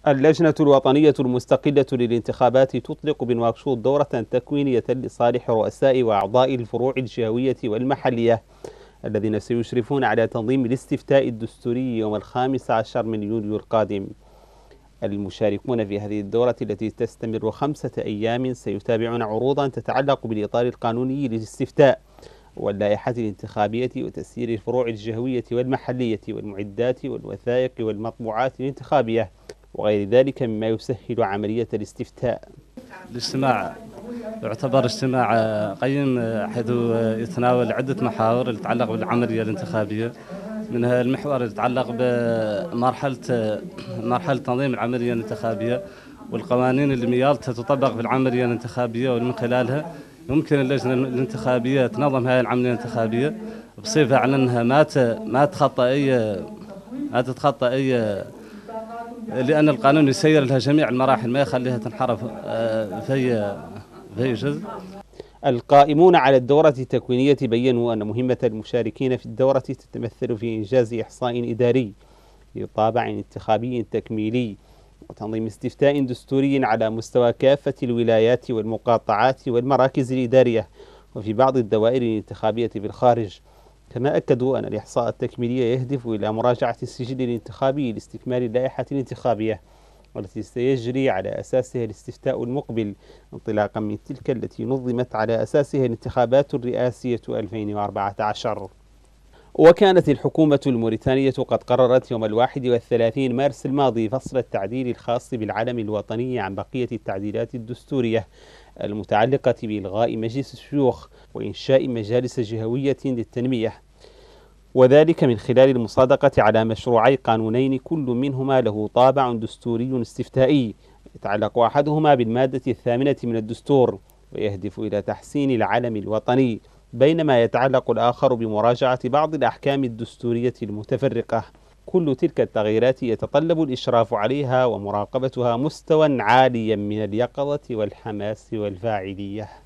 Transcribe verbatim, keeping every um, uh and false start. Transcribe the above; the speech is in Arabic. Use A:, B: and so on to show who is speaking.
A: اللجنة الوطنية المستقلة للانتخابات تطلق بنواكشوط دورة تكوينية لصالح رؤساء وأعضاء الفروع الجهوية والمحلية الذين سيشرفون على تنظيم الاستفتاء الدستوري يوم الخامس عشر من يوليو القادم. المشاركون في هذه الدورة التي تستمر خمسة أيام سيتابعون عروضا تتعلق بالإطار القانوني للاستفتاء واللائحة الانتخابية وتسيير الفروع الجهوية والمحلية والمعدات والوثائق والمطبوعات الانتخابية وغير ذلك مما يسهل عملية الاستفتاء.
B: الاجتماع يعتبر اجتماع قيم حيث يتناول عدة محاور تتعلق بالعملية الانتخابية، منها المحور اللي يتعلق بمرحلة مرحلة تنظيم العملية الانتخابية والقوانين اللي ميالتها تطبق في العملية الانتخابية، ومن خلالها يمكن اللجنة الانتخابية تنظم هذه العملية الانتخابية بصفة على أنها ما ما تخطى أي ما تتخطى أي، لأن القانون يسير لها جميع المراحل ما يخليها تنحرف في في جزء.
A: القائمون على الدورة التكوينية بيّنوا أن مهمة المشاركين في الدورة تتمثل في إنجاز إحصاء إداري لطابع انتخابي تكميلي وتنظيم استفتاء دستوري على مستوى كافة الولايات والمقاطعات والمراكز الإدارية وفي بعض الدوائر الانتخابية في الخارج. كما أكدوا أن الإحصاء التكميلي يهدف إلى مراجعة السجل الانتخابي لاستكمال اللائحة الانتخابية والتي سيجري على أساسها الاستفتاء المقبل انطلاقا من تلك التي نظمت على أساسها الانتخابات الرئاسية ألفين وأربعة عشر. وكانت الحكومة الموريتانية قد قررت يوم الواحد والثلاثين مارس الماضي فصل التعديل الخاص بالعلم الوطني عن بقية التعديلات الدستورية المتعلقة بإلغاء مجلس الشيوخ وإنشاء مجالس جهوية للتنمية، وذلك من خلال المصادقة على مشروعي قانونين كل منهما له طابع دستوري استفتائي يتعلق أحدهما بالمادة الثامنة من الدستور ويهدف إلى تحسين العلم الوطني، بينما يتعلق الآخر بمراجعة بعض الأحكام الدستورية المتفرقة. كل تلك التغييرات يتطلب الإشراف عليها ومراقبتها مستوى عاليا من اليقظة والحماس والفاعلية.